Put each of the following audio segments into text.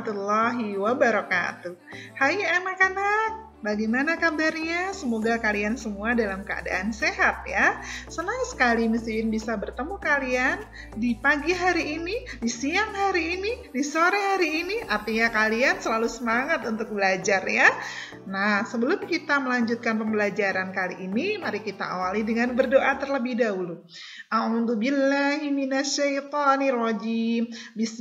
warahmatullahi wabarakatuh. Hai anak-anak, bagaimana kabarnya? Semoga kalian semua dalam keadaan sehat ya. Senang sekali Miss Iin bisa bertemu kalian di pagi hari ini, di siang hari ini, di sore hari ini. Artinya kalian selalu semangat untuk belajar ya. Nah, sebelum kita melanjutkan pembelajaran kali ini, mari kita awali dengan berdoa terlebih dahulu. A'udzubillahi minasyaitonirrajim.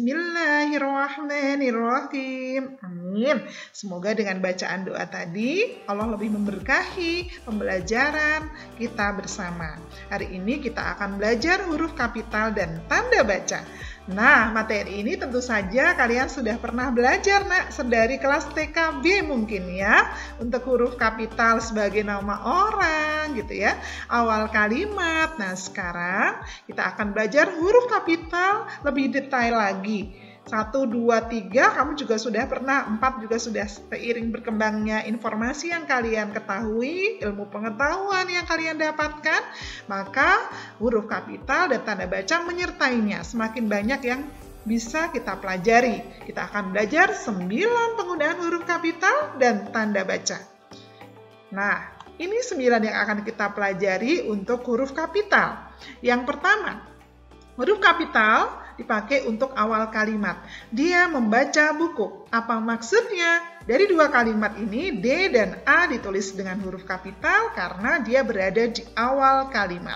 Bismillahirrahmanirrahim. Amin. Semoga dengan bacaan doa tadi, Allah lebih memberkahi pembelajaran kita bersama. Hari ini kita akan belajar huruf kapital dan tanda baca. Nah, materi ini tentu saja kalian sudah pernah belajar, nak, dari kelas TKB mungkin ya, untuk huruf kapital sebagai nama orang gitu ya, awal kalimat. Nah, sekarang kita akan belajar huruf kapital lebih detail lagi. 1, 2, 3, kamu juga sudah pernah, 4 juga sudah. Seiring berkembangnya informasi yang kalian ketahui, ilmu pengetahuan yang kalian dapatkan, maka huruf kapital dan tanda baca menyertainya. Semakin banyak yang bisa kita pelajari. Kita akan belajar 9 penggunaan huruf kapital dan tanda baca. Nah, ini 9 yang akan kita pelajari untuk huruf kapital. Yang pertama, huruf kapital dipakai untuk awal kalimat. Dia membaca buku. Apa maksudnya? Dari dua kalimat ini, D dan A ditulis dengan huruf kapital karena dia berada di awal kalimat.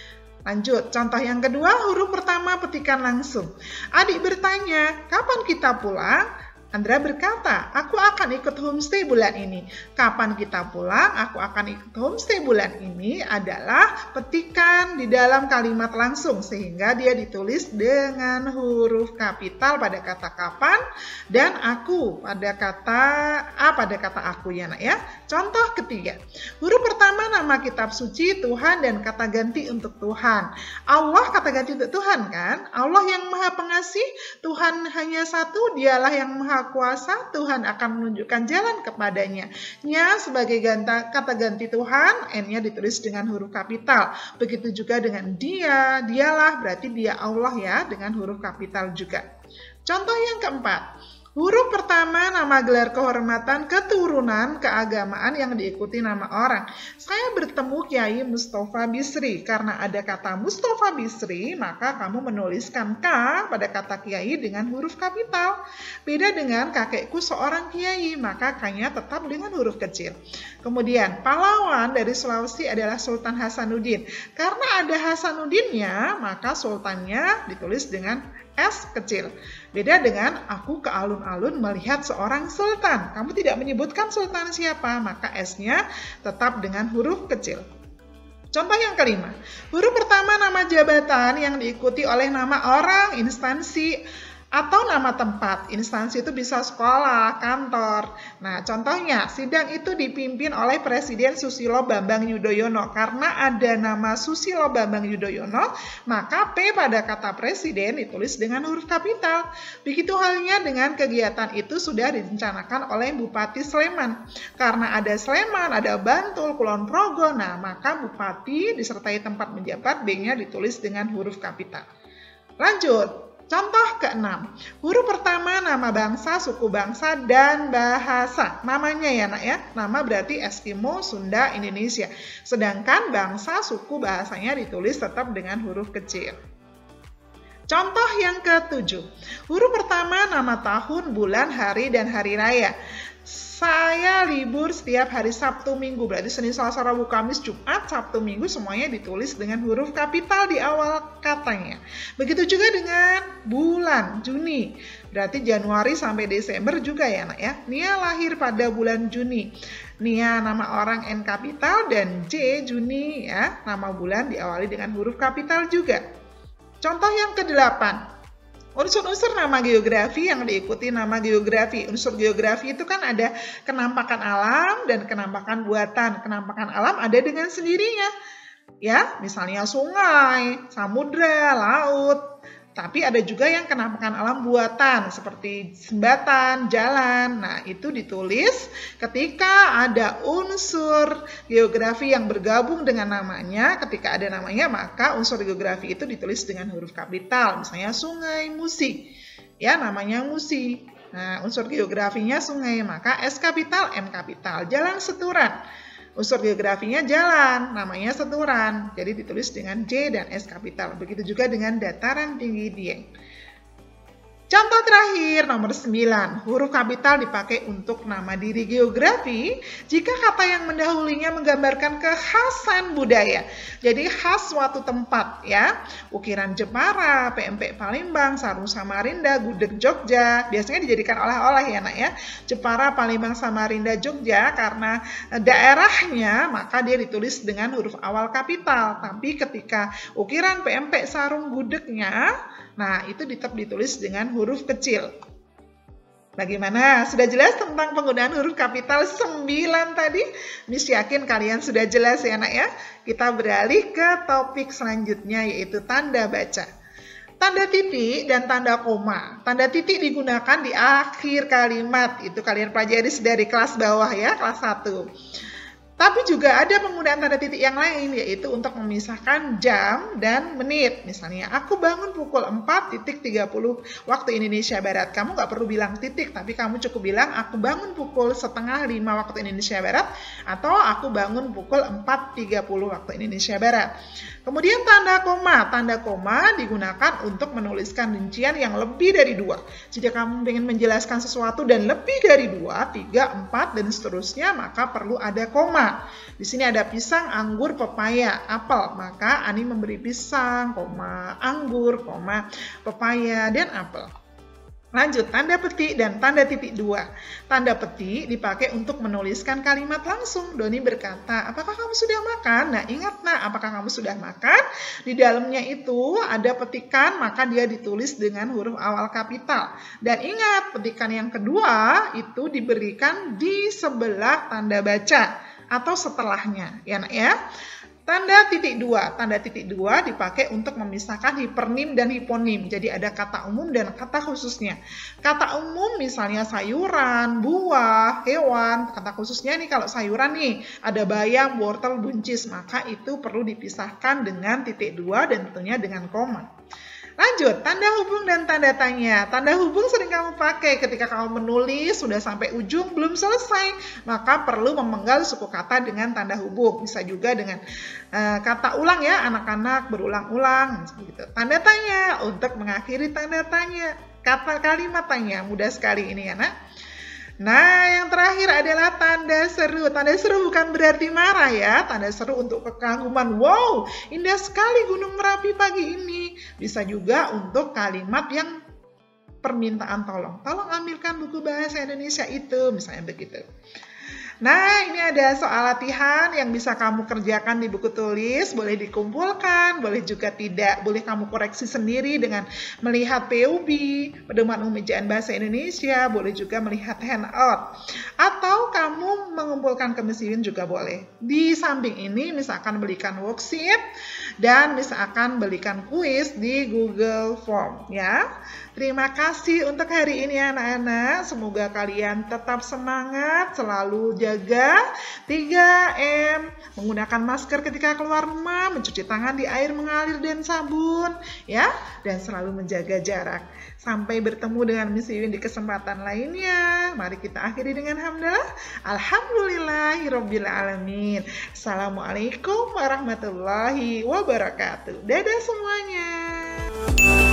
Lanjut, contoh yang kedua, huruf pertama petikan langsung. Adik bertanya, kapan kita pulang? Andra berkata, aku akan ikut homestay bulan ini. Kapan kita pulang? Aku akan ikut homestay bulan ini adalah petikan di dalam kalimat langsung. Sehingga dia ditulis dengan huruf kapital pada kata kapan dan aku pada kata A pada kata aku ya nak ya. Contoh ketiga, huruf pertama nama kitab suci Tuhan dan kata ganti untuk Tuhan. Allah kata ganti untuk Tuhan kan? Allah yang maha pengasih, Tuhan hanya satu, dialah yang maha kuasa, Tuhan akan menunjukkan jalan kepadanya. Nya sebagai kata ganti Tuhan, N-nya ditulis dengan huruf kapital. Begitu juga dengan dia, dialah, berarti dia Allah ya, dengan huruf kapital juga. Contoh yang keempat, huruf pertama nama gelar kehormatan keturunan keagamaan yang diikuti nama orang. Saya bertemu Kiai Mustafa Bisri. Karena ada kata Mustafa Bisri, maka kamu menuliskan K pada kata Kiai dengan huruf kapital. Beda dengan kakekku seorang Kiai, maka K-nya tetap dengan huruf kecil. Kemudian pahlawan dari Sulawesi adalah Sultan Hasanuddin. Karena ada Hasanuddinnya, maka sultannya ditulis dengan S kecil. Beda dengan aku ke alun-alun melihat seorang sultan. Kamu tidak menyebutkan sultan siapa, maka S-nya tetap dengan huruf kecil. Contoh yang kelima, huruf pertama nama jabatan yang diikuti oleh nama orang, instansi, atau nama tempat. Instansi itu bisa sekolah, kantor. Nah, contohnya, sidang itu dipimpin oleh Presiden Susilo Bambang Yudhoyono. Karena ada nama Susilo Bambang Yudhoyono, maka P pada kata presiden ditulis dengan huruf kapital. Begitu halnya dengan kegiatan itu sudah direncanakan oleh Bupati Sleman. Karena ada Sleman, ada Bantul, Kulon Progo, nah maka Bupati disertai tempat menjabat, B-nya ditulis dengan huruf kapital. Lanjut. Contoh ke-6, huruf pertama nama bangsa, suku bangsa, dan bahasa. Namanya ya nak ya, nama berarti Eskimo, Sunda, Indonesia. Sedangkan bangsa, suku, bahasanya ditulis tetap dengan huruf kecil. Contoh yang ke-7, huruf pertama nama tahun, bulan, hari, dan hari raya. Saya libur setiap hari Sabtu Minggu, berarti Senin, Selasa, Rabu, Kamis, Jumat, Sabtu, Minggu semuanya ditulis dengan huruf kapital di awal katanya. Begitu juga dengan bulan Juni, berarti Januari sampai Desember juga ya nak ya. Nia lahir pada bulan Juni. Nia nama orang N kapital dan J Juni ya, nama bulan diawali dengan huruf kapital juga. Contoh yang ke-8. Unsur-unsur nama geografi yang diikuti nama geografi. Unsur geografi itu kan ada kenampakan alam dan kenampakan buatan. Kenampakan alam ada dengan sendirinya. Ya, misalnya sungai, samudra, laut. Tapi ada juga yang kenampakan alam buatan seperti jembatan, jalan. Nah, itu ditulis ketika ada unsur geografi yang bergabung dengan namanya. Ketika ada namanya, maka unsur geografi itu ditulis dengan huruf kapital. Misalnya sungai Musi. Ya, namanya Musi. Nah, unsur geografinya sungai, maka S kapital, M kapital. Jalan seturan. Unsur geografinya jalan, namanya seturan. Jadi ditulis dengan J dan S kapital. Begitu juga dengan dataran tinggi Dieng. Contoh terakhir, nomor 9. Huruf kapital dipakai untuk nama diri geografi jika kata yang mendahulunya menggambarkan kekhasan budaya. Jadi khas suatu tempat ya. Ukiran Jepara, PMP Palembang, sarung Samarinda, gudeg Jogja. Biasanya dijadikan oleh-oleh ya nak ya. Jepara, Palembang, Samarinda, Jogja karena daerahnya maka dia ditulis dengan huruf awal kapital. Tapi ketika ukiran PMP sarung gudegnya, nah itu tetap ditulis dengan huruf kecil. Bagaimana? Sudah jelas tentang penggunaan huruf kapital 9 tadi? Miss yakin kalian sudah jelas ya anak ya. Kita beralih ke topik selanjutnya yaitu tanda baca. Tanda titik dan tanda koma. Tanda titik digunakan di akhir kalimat. Itu kalian pelajari dari kelas bawah ya, kelas 1. Tapi juga ada penggunaan tanda titik yang lain, yaitu untuk memisahkan jam dan menit. Misalnya, aku bangun pukul 4.30 waktu Indonesia Barat. Kamu nggak perlu bilang titik, tapi kamu cukup bilang, aku bangun pukul 4:30 waktu Indonesia Barat, atau aku bangun pukul 4.30 waktu Indonesia Barat. Kemudian tanda koma digunakan untuk menuliskan rincian yang lebih dari 2. Jika kamu ingin menjelaskan sesuatu dan lebih dari 2, 3, 4, dan seterusnya, maka perlu ada koma. Di sini ada pisang, anggur, pepaya, apel. Maka Ani memberi pisang, koma, anggur, koma, pepaya, dan apel. Lanjut, tanda petik dan tanda titik 2. Tanda petik dipakai untuk menuliskan kalimat langsung. Doni berkata, apakah kamu sudah makan? Nah, ingat nak, apakah kamu sudah makan? Di dalamnya itu ada petikan, maka dia ditulis dengan huruf awal kapital. Dan ingat, petikan yang kedua itu diberikan di sebelah tanda baca atau setelahnya. Ya nak ya. Tanda titik 2. Tanda titik 2 dipakai untuk memisahkan hipernim dan hiponim. Jadi ada kata umum dan kata khususnya. Kata umum misalnya sayuran, buah, hewan. Kata khususnya nih kalau sayuran nih ada bayam, wortel, buncis. Maka itu perlu dipisahkan dengan titik 2 dan tentunya dengan koma. Lanjut, tanda hubung dan tanda tanya. Tanda hubung sering kamu pakai ketika kamu menulis sudah sampai ujung belum selesai, maka perlu memenggal suku kata dengan tanda hubung. Bisa juga dengan kata ulang ya, anak-anak berulang-ulang gitu. Tanda tanya untuk mengakhiri tanda tanya. Kata kalimat tanya, mudah sekali ini ya nak. Nah, yang terakhir adalah tanda seru. Tanda seru bukan berarti marah ya. Tanda seru untuk kekaguman. Wow, indah sekali Gunung Merapi pagi ini. Bisa juga untuk kalimat yang permintaan tolong. Tolong ambilkan buku bahasa Indonesia itu, misalnya begitu. Nah, ini ada soal latihan yang bisa kamu kerjakan di buku tulis, boleh dikumpulkan, boleh juga tidak, boleh kamu koreksi sendiri dengan melihat PUB, pedoman umum ejaan bahasa Indonesia, boleh juga melihat handout, atau kamu mengumpulkan ke Miss Iwin juga boleh. Di samping ini, misalkan belikan worksheet, dan misalkan belikan kuis di Google Form, ya. Terima kasih untuk hari ini anak-anak, semoga kalian tetap semangat, selalu jaga 3M, menggunakan masker ketika keluar rumah, mencuci tangan di air mengalir dan sabun, ya, dan selalu menjaga jarak. Sampai bertemu dengan Miss Iwin di kesempatan lainnya. Mari kita akhiri dengan hamdalah. Alhamdulillahirobbilalamin. Assalamualaikum warahmatullahi wabarakatuh. Dadah semuanya.